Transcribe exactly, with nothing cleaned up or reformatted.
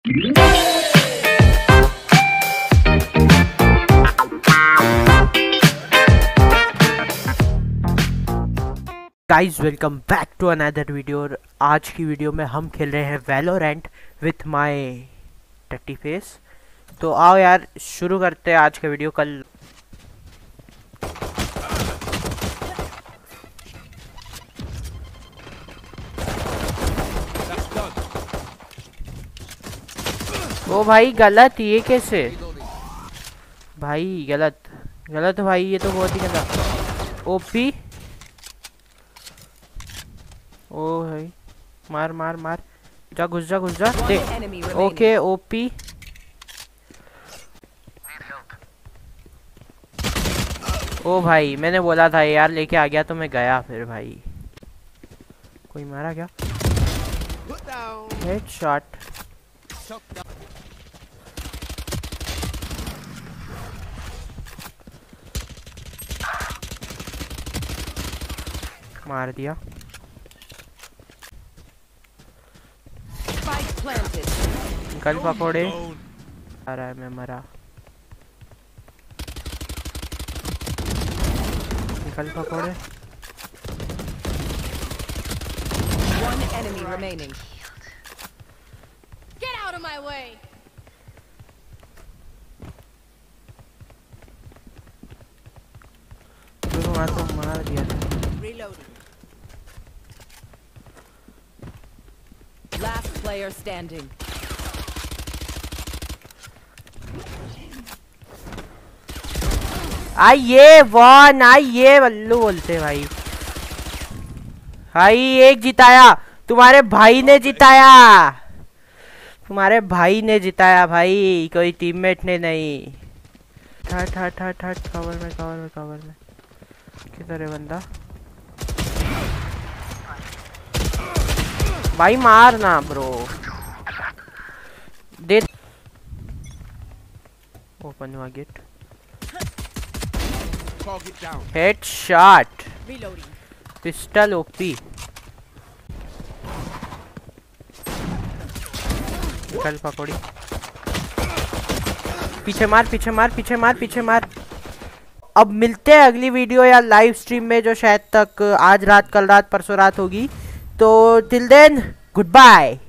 Guys welcome back to another video. और आज की वीडियो में हम खेल रहे हैं वैलोरेंट विथ माय टट्टी फेस। तो आओ यार शुरू करते हैं आज का वीडियो। कल ओ भाई गलत, ये कैसे भाई? गलत गलत भाई, ये तो बहुत ही गलत। ओपी ओ भाई, मार मार मार, जा घुस जा घुस जा दे। ओके ओपी ओ भाई, मैंने बोला था यार लेके आ गया तो मैं गया फिर भाई। कोई मारा क्या? हेडशॉट। मार दिया। निकल पकौड़े। आ रहा है, मैं मरा। निकल पकौड़े। One enemy remaining. Get out of my way. दोनों हाथों मार दिया। Reloading. Last player standing. आइए वन, आइए बल्लू बोलते भाई। भाई एक जिताया, तुम्हारे भाई ने जिताया, तुम्हारे भाई ने जिताया भाई, कोई टीममेट ने नहीं। हट हट हट हट, कवर में कवर में कवर में। किधर है बंदा? भाई मार ना ब्रो, दे। ओपन हुआ गेट। हेडशॉट। Pistol OP. निकल पकौड़ी। पीछे मार पीछे मार पीछे मार पीछे मार। अब मिलते हैं अगली वीडियो या लाइव स्ट्रीम में, जो शायद तक आज रात कल रात परसों रात होगी। तो टिल देन गुड बाय।